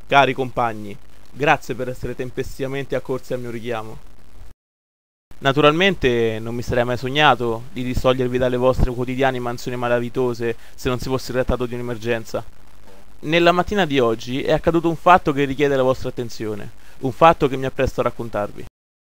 Cari compagni, grazie per essere tempestivamente accorsi al mio richiamo. Naturalmente non mi sarei mai sognato di distogliervi dalle vostre quotidiane mansioni malavitose se non si fosse trattato di un'emergenza. Nella mattina di oggi è accaduto un fatto che richiede la vostra attenzione, un fatto che mi appresto a raccontarvi.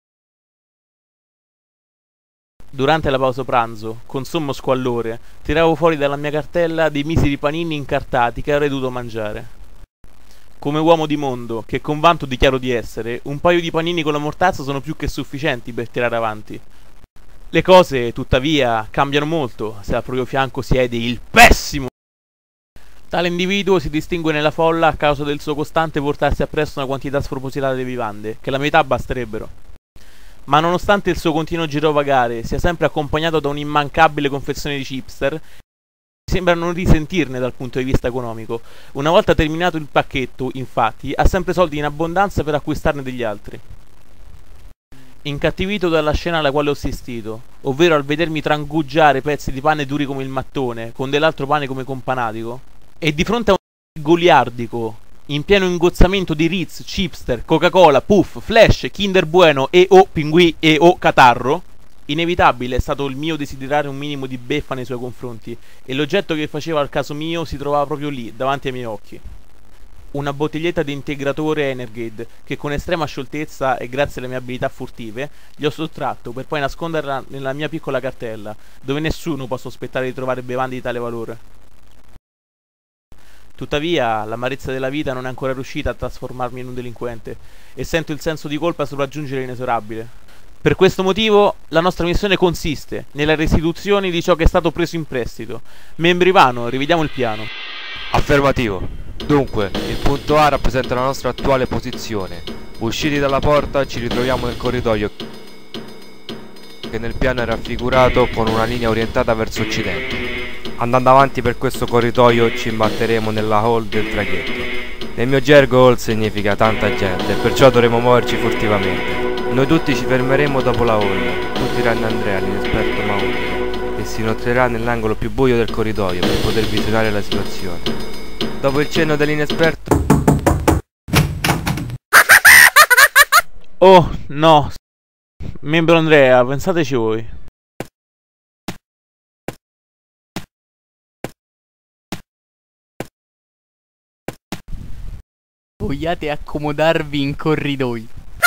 Durante la pausa pranzo, con sommo squallore, tiravo fuori dalla mia cartella dei miseri panini incartati che avrei dovuto mangiare. Come uomo di mondo, che con vanto dichiaro di essere, un paio di panini con la mortazza sono più che sufficienti per tirare avanti. Le cose, tuttavia, cambiano molto se al proprio fianco siede il pessimo. Tale individuo si distingue nella folla a causa del suo costante portarsi appresso una quantità spropositata di vivande, che la metà basterebbero. Ma nonostante il suo continuo girovagare sia sempre accompagnato da un'immancabile confezione di chipster, sembra non risentirne dal punto di vista economico. Una volta terminato il pacchetto, infatti, ha sempre soldi in abbondanza per acquistarne degli altri. Incattivito dalla scena alla quale ho assistito, ovvero al vedermi trangugiare pezzi di pane duri come il mattone, con dell'altro pane come companatico, e di fronte a un goliardico in pieno ingozzamento di Ritz, Chipster, Coca-Cola, Puff, Flash, Kinder Bueno e o Pinguì e o Catarro, inevitabile è stato il mio desiderare un minimo di beffa nei suoi confronti, e l'oggetto che faceva al caso mio si trovava proprio lì, davanti ai miei occhi. Una bottiglietta di integratore Energade, che con estrema scioltezza e grazie alle mie abilità furtive, gli ho sottratto per poi nasconderla nella mia piccola cartella, dove nessuno può sospettare di trovare bevande di tale valore. Tuttavia, l'amarezza della vita non è ancora riuscita a trasformarmi in un delinquente, e sento il senso di colpa sopraggiungere inesorabile. Per questo motivo, la nostra missione consiste nella restituzione di ciò che è stato preso in prestito. Membri vano, rivediamo il piano. Affermativo. Dunque, il punto A rappresenta la nostra attuale posizione. Usciti dalla porta ci ritroviamo nel corridoio che nel piano è raffigurato con una linea orientata verso occidente. Andando avanti per questo corridoio ci imbatteremo nella hall del traghetto. Nel mio gergo hall significa tanta gente, perciò dovremo muoverci furtivamente. Noi tutti ci fermeremo dopo la hall, tutti tranne Andrea, l'inesperto ma utile, che si inoltrerà nell'angolo più buio del corridoio per poter visionare la situazione. Dopo il cenno dell'inesperto... Oh, no. Membro Andrea, pensateci voi. Vogliate accomodarvi in corridoi.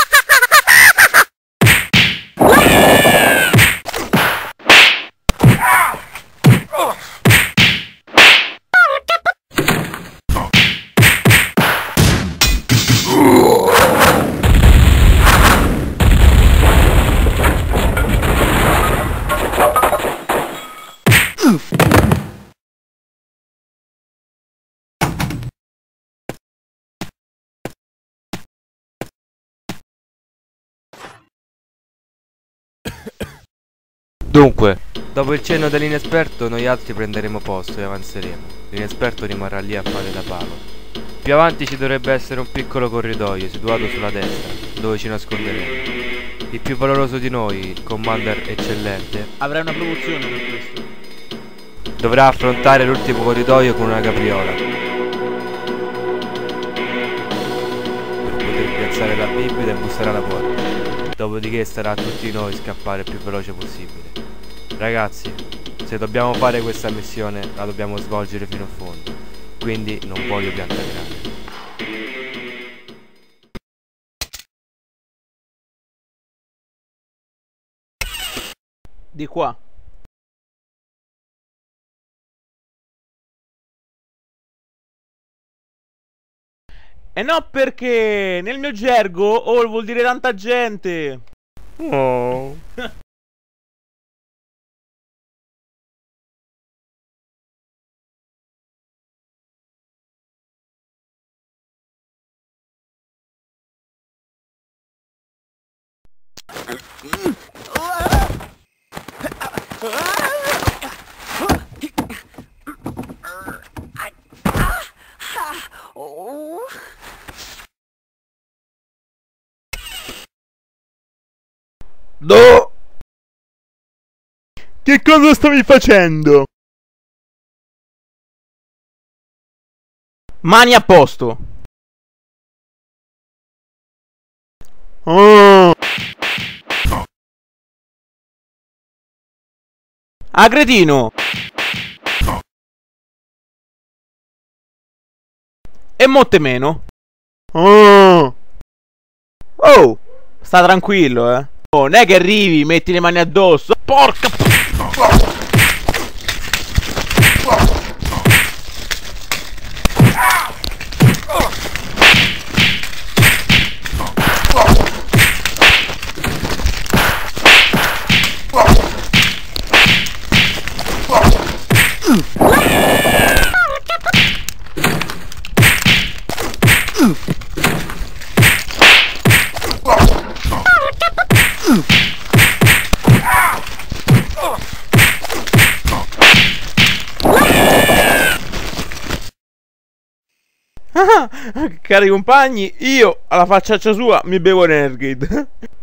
Dunque, dopo il cenno dell'inesperto noi altri prenderemo posto e avanzeremo. L'inesperto rimarrà lì a fare da palo. Più avanti ci dovrebbe essere un piccolo corridoio situato sulla destra, dove ci nasconderemo. Il più valoroso di noi, il Commander Eccellente, Avrai una promozione per questo. dovrà affrontare l'ultimo corridoio con una capriola per poter piazzare la bibita e bussare alla porta. Dopodiché starà a tutti noi scappare il più veloce possibile. Ragazzi, se dobbiamo fare questa missione la dobbiamo svolgere fino a fondo, quindi non voglio piantagrane. Di qua. E no, perché nel mio gergo all vuol dire tanta gente. Oh. No! Che cosa stavi facendo? Mani a posto. Ah, cretino! E molte meno. Oh, sta tranquillo, eh. Oh, non è che arrivi, metti le mani addosso. Porca cari compagni, io alla facciaccia sua mi bevo l'Energade.